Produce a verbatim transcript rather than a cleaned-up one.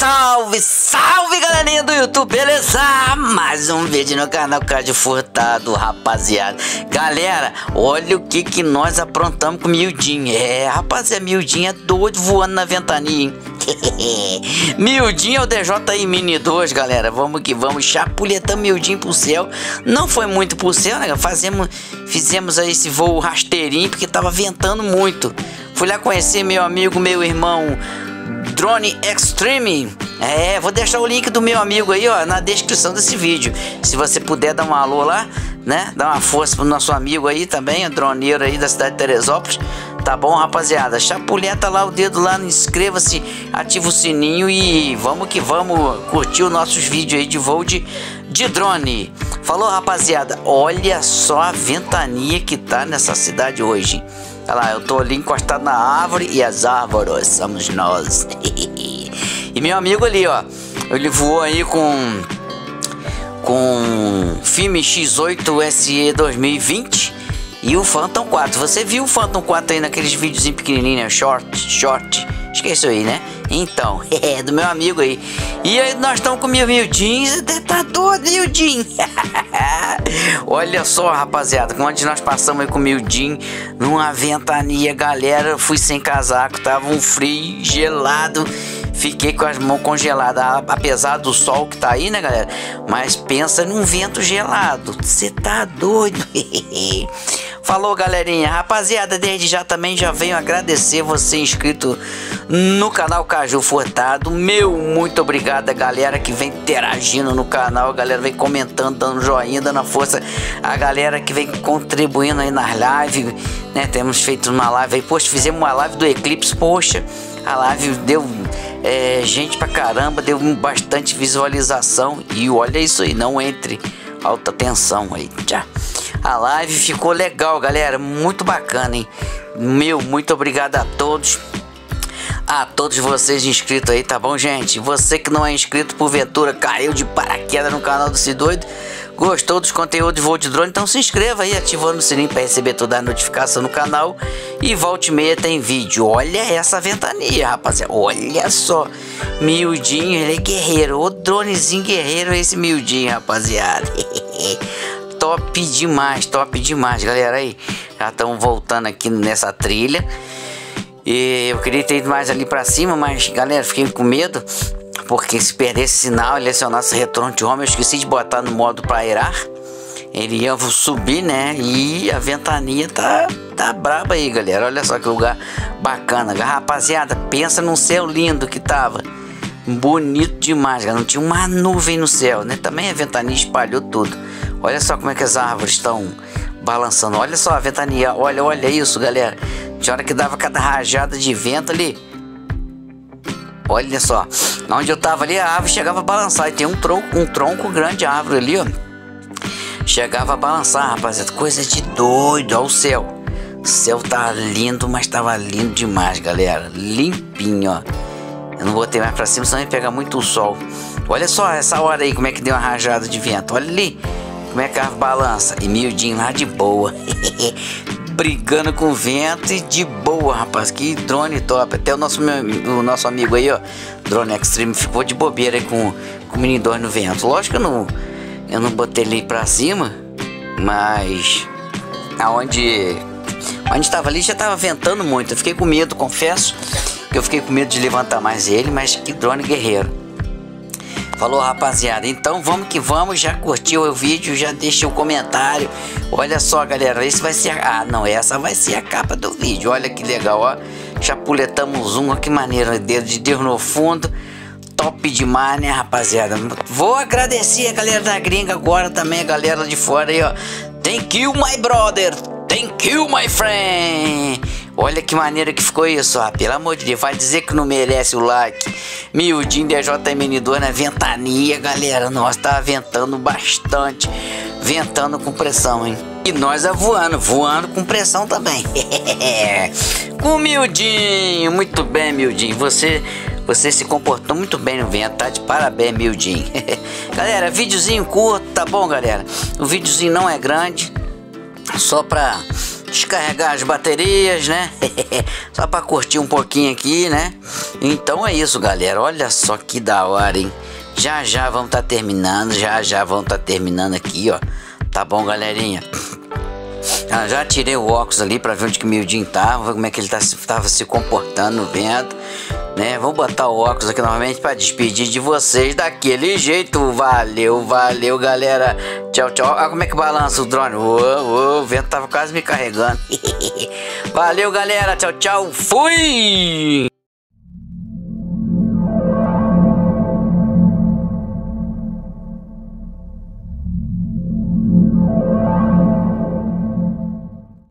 Salve, salve galerinha do YouTube, beleza? Mais um vídeo no canal Card Furtado, rapaziada. Galera, olha o que que nós aprontamos com o Mildinho. É, rapaziada, Mildinho é doido voando na ventania, hein? Mildinho é o D J I Mini dois, galera. Vamos que vamos, chapuletamos Mildinho pro céu. Não foi muito pro céu, né? Fazemos, fizemos aí esse voo rasteirinho porque tava ventando muito. Fui lá conhecer meu amigo, meu irmão Drone Extreme. É, vou deixar o link do meu amigo aí, ó, na descrição desse vídeo. Se você puder dar um alô lá, né? Dar uma força pro nosso amigo aí também, o droneiro aí da cidade de Teresópolis. Tá bom, rapaziada? Chapuleta lá o dedo lá, inscreva-se, ativa o sininho e vamos que vamos curtir os nossos vídeos aí de voo de, de drone. Falou, rapaziada? Olha só a ventania que tá nessa cidade hoje. Olha lá, eu tô ali encostado na árvore e as árvores somos nós. E meu amigo ali, ó, ele voou aí com com filme X oito S E dois mil e vinte e o Phantom quatro. Você viu o Phantom quatro aí naqueles videozinhos pequenininhos, né? Short, short, esqueceu aí, né? Então, é do meu amigo aí. E aí nós estamos com o meu Mildinho. Tá todo Mildinho. Olha só, rapaziada, onde nós passamos aí com o Mildinho, numa ventania, galera. Eu fui sem casaco, tava um frio gelado. Fiquei com as mãos congeladas, apesar do sol que tá aí, né, galera? Mas pensa num vento gelado. Você tá doido? Falou, galerinha. Rapaziada, desde já também já venho agradecer você inscrito no canal Caju Furtado. Meu muito obrigado a galera que vem interagindo no canal. A galera vem comentando, dando joinha, dando força. A galera que vem contribuindo aí nas lives, né? Temos feito uma live aí. Poxa, fizemos uma live do Eclipse. Poxa, a live deu é, gente pra caramba. Deu bastante visualização. E olha isso aí, não entre alta tensão aí. Tchau. A live ficou legal, galera, muito bacana, hein? Meu, muito obrigado a todos, a todos vocês inscritos aí, tá bom, gente? Você que não é inscrito, porventura caiu de paraquedas no canal do Cidoido, gostou dos conteúdos de voo de drone, então se inscreva aí, ativando o sininho para receber toda a notificação no canal. E volta e meia tem vídeo. Olha essa ventania, rapaziada, olha só, Mildinho, ele é guerreiro, o dronezinho guerreiro é esse Mildinho, rapaziada. Top demais, top demais, galera. Aí já estamos voltando aqui nessa trilha. E eu queria ter ido mais ali pra cima, mas galera, fiquei com medo, porque se perdesse sinal, ele ia ser o nosso retorno de home. Eu esqueci de botar no modo pra aerar. Ele ia subir, né? E a ventania tá, tá braba aí, galera. Olha só que lugar bacana, rapaziada. Pensa num céu lindo que tava. Bonito demais, galera. Não tinha uma nuvem no céu, né? Também a ventania espalhou tudo. Olha só como é que as árvores estão balançando. Olha só a ventania. Olha, olha isso, galera. De hora que dava cada rajada de vento ali. Olha só. Onde eu tava ali, a árvore chegava a balançar. E tem um tronco, um tronco grande, a árvore ali, ó. Chegava a balançar, rapaziada. Coisa de doido. Olha o céu. O céu tá lindo, mas tava lindo demais, galera. Limpinho, ó. Eu não botei mais pra cima, senão ia pegar muito o sol. Olha só essa hora aí, como é que deu uma rajada de vento. Olha ali, como é que a árvore balança. E Mildinho lá de boa. Brigando com o vento e de boa, rapaz. Que drone top. Até o nosso, meu, o nosso amigo aí, ó, Drone Extreme, ficou de bobeira aí com, com o Mini dois no vento. Lógico que eu não, eu não botei ele pra cima, mas aonde onde tava ali já tava ventando muito. Eu fiquei com medo, confesso. Eu fiquei com medo de levantar mais ele, mas que drone guerreiro. Falou, rapaziada, então vamos que vamos. Já curtiu o vídeo, já deixa o comentário. Olha só, galera, esse vai ser a... Ah, não, essa vai ser a capa do vídeo. Olha que legal, ó. Chapuletamos um, que maneira. Dedo de Deus no fundo. Top demais, né, rapaziada? Vou agradecer a galera da gringa agora também, a galera de fora aí, ó. Thank you, my brother. Thank you, my friend. Olha que maneira que ficou isso, ó. Pelo amor de Deus, vai dizer que não merece o like. Mildinho D J I Mini dois na ventania, galera. Nós tá ventando bastante. Ventando com pressão, hein? E nós é voando, voando com pressão também. Com Mildinho. Muito bem, Mildinho. Você, você se comportou muito bem no vento, tá? De parabéns, Mildinho. Galera, videozinho curto, tá bom, galera? O videozinho não é grande. Só pra descarregar as baterias, né? Só pra curtir um pouquinho aqui, né? Então é isso, galera. Olha só que da hora, hein? Já já vamos tá terminando, já já vamos tá terminando aqui, ó. Tá bom, galerinha? Ah, já tirei o óculos ali pra ver onde que o miudinho tava, como é que ele tá, tava se comportando no vento, né? Vou botar o óculos aqui novamente pra despedir de vocês daquele jeito. Valeu, valeu, galera. Tchau, tchau. Olha como é que balança o drone. Uou, uou, o vento tava quase me carregando. Valeu, galera. Tchau, tchau. Fui!